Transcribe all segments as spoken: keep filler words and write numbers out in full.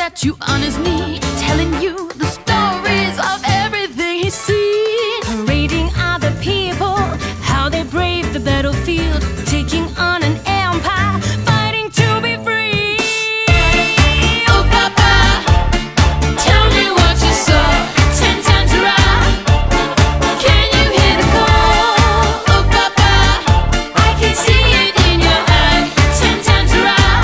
got you on his knee, telling you the stories of everything he's seen. Parading other people, how they brave the battlefield, taking on an empire, fighting to be free. Oh Papa, tell me what you saw ten times around. Can you hear the call? Oh Papa, I can see it in your eye ten times around.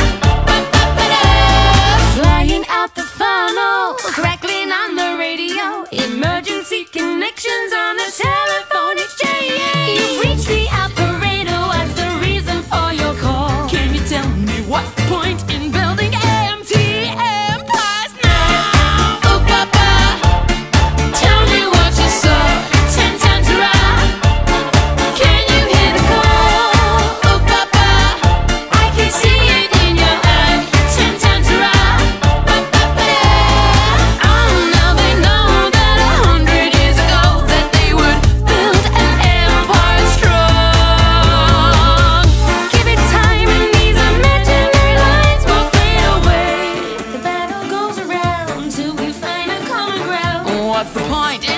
Flying out the funnel, crackling on the radio, emergency connections on the telephone exchange. You reach the operator, what's the reason for your call? Can you tell me what's the point in building empty empires now? Oh Papa, tell me what you saw ten times around. Can you hear the call? Oh Papa, I can see it in your eye ten times around. Oh, now they know that a hundred years ago that they would build an empire strong. Give it time and these imaginary lines will fade away. The battle goes around till we find a common ground. What's the point